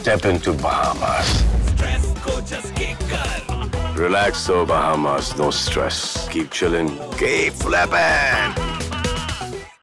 Step into Bahamas. Relax, though, Bahamas. No stress. Keep chilling. Keep flipping.